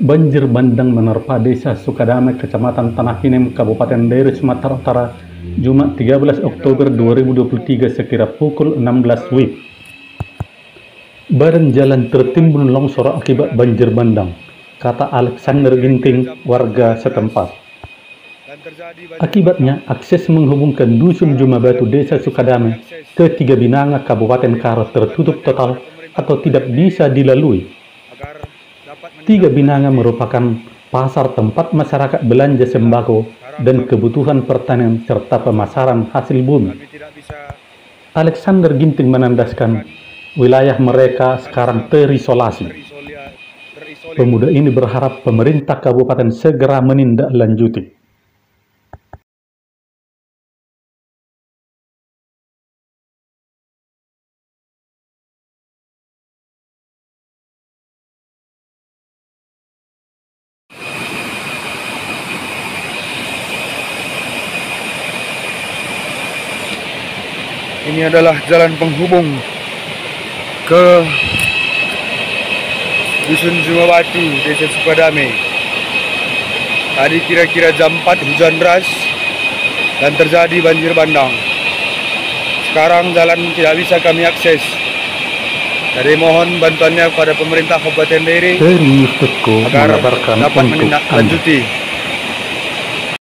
Banjir bandang menerpa Desa Sukadamai, Kecamatan Tanah Hinem, Kabupaten Daerah Sumatera Utara, Jumat 13 Oktober 2023 sekira pukul 16 WIB. Badan jalan tertimbun longsor akibat banjir bandang, kata Alexander Ginting, warga setempat. Akibatnya, akses menghubungkan Dusun Jumabatu Desa Sukadamai ke Tiga Binanga Kabupaten Karo tertutup total atau tidak bisa dilalui. Tiga Binanga merupakan pasar tempat masyarakat belanja sembako dan kebutuhan pertanian serta pemasaran hasil bumi. Alexander Ginting menandaskan wilayah mereka sekarang terisolasi. Pemuda ini berharap pemerintah kabupaten segera menindaklanjuti. Ini adalah jalan penghubung ke Dusun Jumabatu, Desa Sukadamai. Tadi kira-kira jam 4 hujan deras dan terjadi banjir bandang. Sekarang jalan tidak bisa kami akses. Jadi mohon bantuannya kepada pemerintah Kabupaten Daerah agar dapat menindaklanjuti